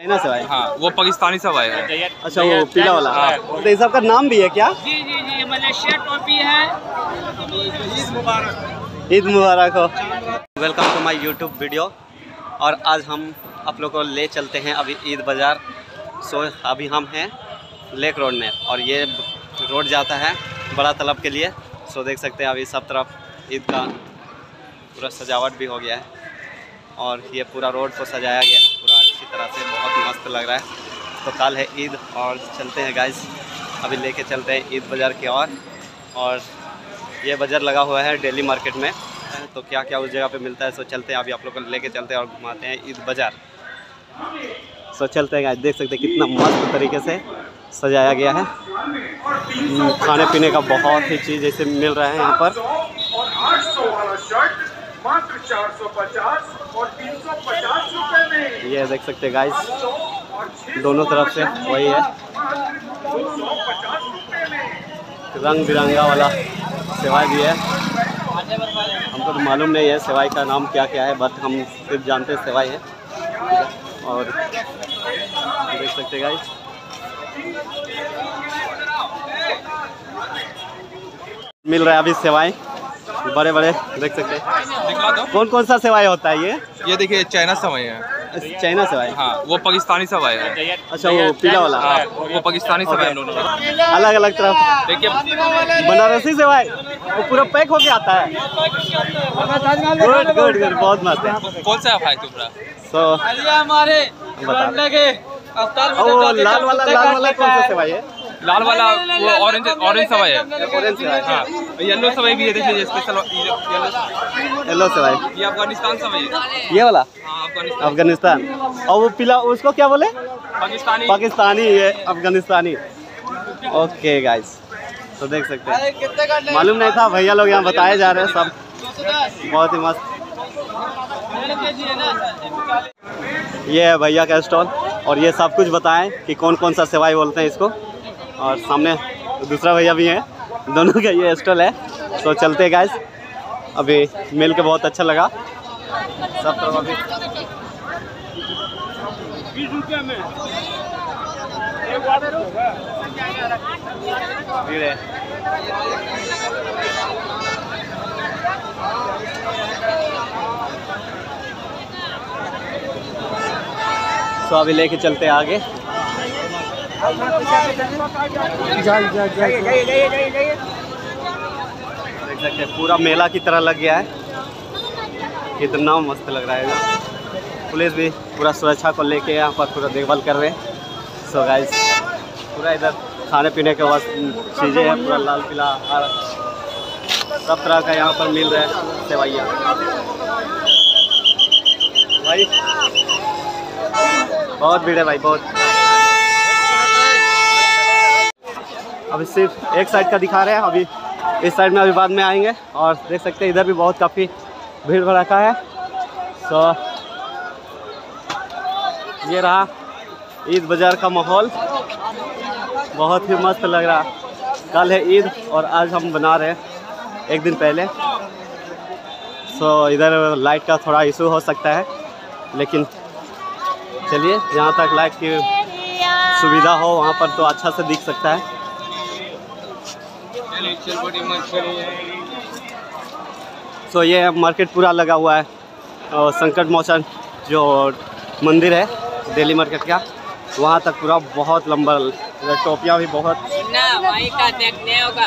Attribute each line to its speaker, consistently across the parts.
Speaker 1: China सेवाई।
Speaker 2: हाँ, वो पाकिस्तानी सेवाई है।
Speaker 1: अच्छा, वो पीला वाला। तो इस सबका नाम भी है क्या?
Speaker 3: जी जी जी, मलेशिया टोपी है।
Speaker 1: ईद मुबारक हो। Welcome to my YouTube video. और आज हम आप लोग को ले चलते हैं अभी ईद बाज़ार। सो अभी हम हैं लेक रोड में और ये रोड जाता है बड़ा तालाब के लिए। सो देख सकते हैं अभी सब तरफ ईद का पूरा सजावट भी हो गया है और ये पूरा रोड को सजाया गया है पूरा अच्छी तरह से, बहुत मस्त लग रहा है। तो कल है ईद और चलते हैं गाइस, अभी लेके चलते हैं ईद बाज़ार की ओर। और ये बाज़ार लगा हुआ है डेली मार्केट में, तो क्या क्या उस जगह पे मिलता है। सो चलते हैं अभी आप लोग को लेके चलते हैं और घुमाते हैं ईद बाज़ार। सो चलते हैं गाइस, देख सकते हैं कितना मस्त तरीके से सजाया गया है। खाने पीने का बहुत ही चीज़ ऐसे मिल रहा है यहाँ पर।
Speaker 4: और 800 वाला शर्ट मात्र 450 और 350 रुपए में।
Speaker 1: ये देख सकते हैं गाइस, दोनों तरफ से वही है,
Speaker 4: 250 रुपए में
Speaker 1: रंग बिरंगा वाला सेवाई भी है। हमको तो मालूम नहीं है सेवाई का नाम क्या क्या है, बट हम सिर्फ जानते हैं सेवाई है। और देख सकते हैं गाइस, मिल रहा है अभी सेवाई बड़े बड़े, देख सकते हैं।
Speaker 2: दिखला दो।
Speaker 1: कौन कौन सा सेवाई होता है
Speaker 2: ये देखिए चाइना सेवाई है।
Speaker 1: चाइना सेवाई।
Speaker 2: हाँ, वो पाकिस्तानी सेवाई है।
Speaker 1: अच्छा, वो पीला वाला।
Speaker 2: हाँ, वो पाकिस्तानी सेवाई है दोनों।
Speaker 1: अलग अलग तरफ
Speaker 2: देखिए
Speaker 1: बनारसी सेवाई, वो पूरा पैक होके आता है। गुड गुड गुड, बहुत मस्त है।
Speaker 2: कौन सा है तुम्हारा?
Speaker 1: सो
Speaker 3: हमारे
Speaker 1: वो लाल वाला कौन सा सेवाई है?
Speaker 2: लाल वाला वो ऑरेंज सेवाई है।
Speaker 1: ऑरेंज सेवाई।
Speaker 2: हाँ, येलो सेवाई भी है, देखिए स्पेशल
Speaker 1: येलो सेवाई।
Speaker 2: ये अफगानिस्तान सेवाई है।
Speaker 1: ये वाला
Speaker 2: हाँ,
Speaker 1: अफगानिस्तान। और वो पीला उसको क्या बोले?
Speaker 2: पाकिस्तानी।
Speaker 1: पाकिस्तानी, ये अफगानिस्तानी। ओके गाइस, तो देख सकते हैं, मालूम नहीं था, भैया लोग यहाँ बताए जा रहे हैं सब, बहुत ही मस्त। ये है भैया का स्टॉल और ये सब कुछ बताएं कि कौन कौन सा सेवाई बोलते हैं इसको। और सामने दूसरा भैया भी है, दोनों का ये स्टॉल है। तो चलते हैं गाइस, अभी मिल के बहुत अच्छा लगा सब तरफ। अभी
Speaker 4: 20 रुपए में
Speaker 1: भीड़ है। तो अभी लेके चलते हैं आगे। देख सकते हैं पूरा मेला की तरह लग गया है, कितना मस्त लग रहा है। पुलिस भी पूरा सुरक्षा को लेके यहाँ पर पूरा देखभाल कर रहे हैं। सो गाइस, पूरा इधर खाने पीने के बाद चीज़ें हैं, पूरा लाल पीला हरा सब तरह का यहाँ पर मिल रहा है सेवैया। भाई बहुत भीड़ है भाई, बहुत। अभी सिर्फ एक साइड का दिखा रहे हैं, अभी इस साइड में अभी बाद में आएंगे। और देख सकते हैं इधर भी बहुत काफ़ी भीड़ भड़का है। तो ये रहा ईद बाज़ार का माहौल, बहुत ही मस्त लग रहा। कल है ईद और आज हम बना रहे हैं एक दिन पहले। सो इधर लाइट का थोड़ा इशू हो सकता है, लेकिन चलिए जहाँ तक लाइट की सुविधा हो वहाँ पर तो अच्छा से दिख सकता है। सो ये मार्केट पूरा लगा हुआ है और संकट मोचन जो मंदिर है दिल्ली मार्केट का, वहाँ तक पूरा बहुत लंबा। टोपियाँ भी बहुत
Speaker 3: वहीं का देखने होगा।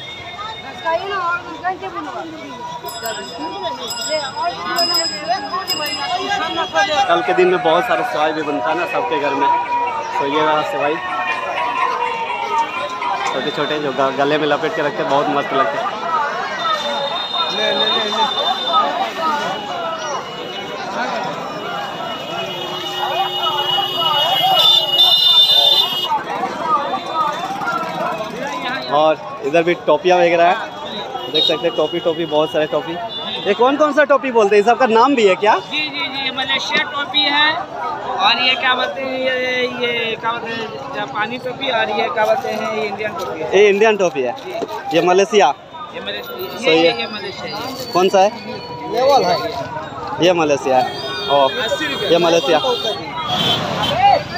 Speaker 1: कल के दिन में बहुत सारे सेवाई भी बनता है ना सबके घर में। तो ये रहा सेवाई, छोटे छोटे जो गले में लपेट के रखते हैं, बहुत मस्त लगते हैं। और इधर भी टोपियाँ वगैरह है, देख सकते हैं। टोपी बहुत सारे टोपी। ये कौन कौन सा टोपी बोलते हैं? सबका नाम भी है क्या?
Speaker 3: जी जी जी, मलेशिया टोपी है और ये क्या बोलते हैं, ये क्या बोलते हैं जापानी टोपी, और ये क्या बोलते हैं ये इंडियन टोपी है।
Speaker 1: ये इंडियन टोपी है, ये मलेशिया।
Speaker 3: ये मलेशिया।
Speaker 1: कौन सा है? ये वाला है, ये मलेशिया है। ओ, ये मलेशिया।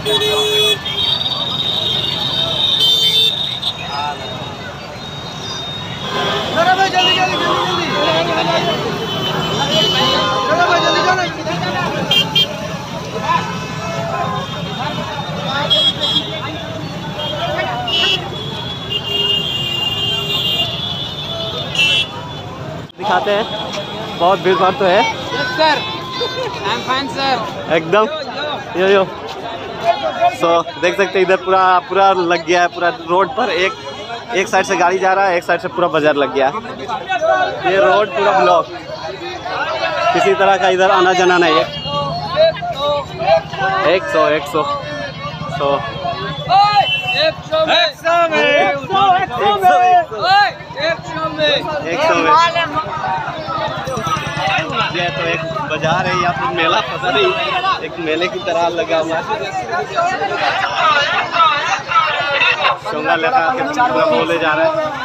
Speaker 1: दिखाते हैं, बहुत भीड़ भाड़ तो है।
Speaker 3: Sir I am fine sir,
Speaker 1: एकदम यो सो देख सकते हैं इधर पूरा लग गया है। पूरा रोड पर एक साइड से गाड़ी जा रहा है, एक साइड से पूरा बाजार लग गया है। ये रोड पूरा ब्लॉक, किसी तरह का इधर आना जाना नहीं है। 100 ये तो एक बाजार है, यहाँ पर मेला फंसा नहीं, एक मेले की तरह लगा हुआ है। चोंगा लगा के पूरा बोले जा रहा है।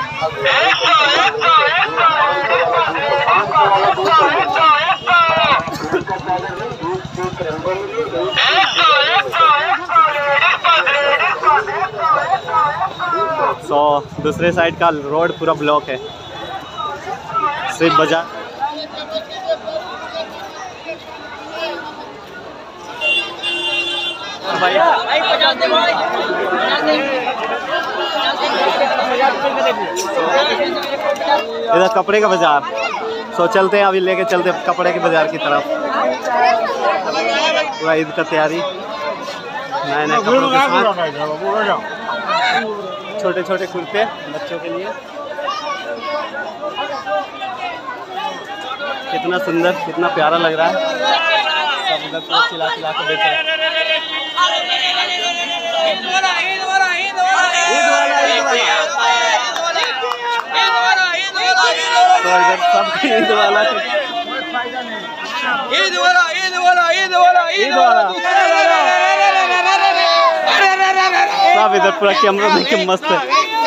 Speaker 1: तो दूसरे साइड का रोड पूरा ब्लॉक है, सिर्फ बाजार। इधर कपड़े का बाजार, सो चलते हैं, अभी लेके चलते हैं कपड़े के बाजार की तरफ। पूरा ईद का तैयारी, नए नए कपड़ों के साथ, छोटे छोटे कुर्ते बच्चों के लिए। कितना सुंदर, कितना प्यारा लग रहा है। सब उधर पूरा चिल्ला चिल्ला के बेच रहे हैं। तो इधर सब ईद वाला सब इधर पूरा कैमरा देख के मस्त है।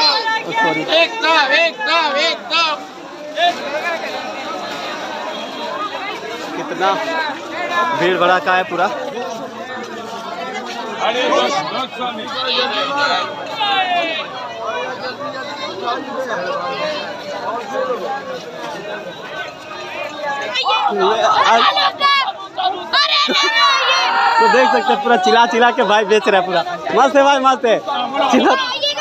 Speaker 1: कितना भीड़ भड़ाका है पूरा। तो देख सकते हैं पूरा चिल्ला चिल्ला के भाई बेच रहा है पूरा। मस्त है भाई, मस्त है, चिल्ला।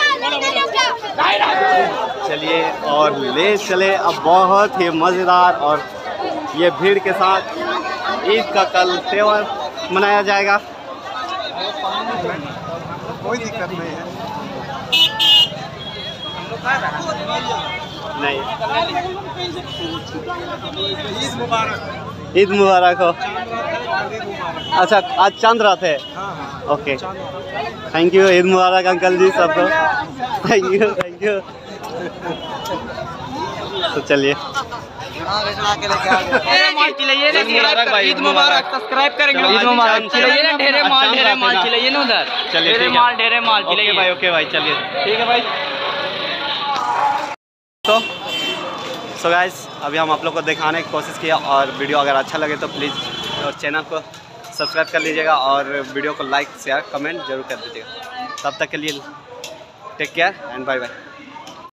Speaker 1: चलिए और ले चले अब, बहुत ही मज़ेदार और ये भीड़ के साथ ईद का कल त्योहार मनाया जाएगा। कोई दिक्कत नहीं है, नहीं। ईद मुबारक हो। अच्छा, आज चांद रात है। ओके, थैंक यू, ईद मुबारक अंकल जी सबको। Thank you. तो चलिए
Speaker 3: ईद मुबारक, सब्सक्राइब करेंगे। ईद मुबारक, खिलाइए ना, ढेरे माल खिलाइए ना उधर।
Speaker 1: चलिए,
Speaker 3: ढेरे माल खिलाइए।
Speaker 1: ओके भाई, चलिए ठीक है भाई। तो गाइस, अभी हम आप लोग को दिखाने की कोशिश किया, और वीडियो अगर अच्छा लगे तो प्लीज़ और चैनल को सब्सक्राइब कर लीजिएगा, और वीडियो को लाइक शेयर कमेंट जरूर कर दीजिएगा। तब तक के लिए take care and bye bye.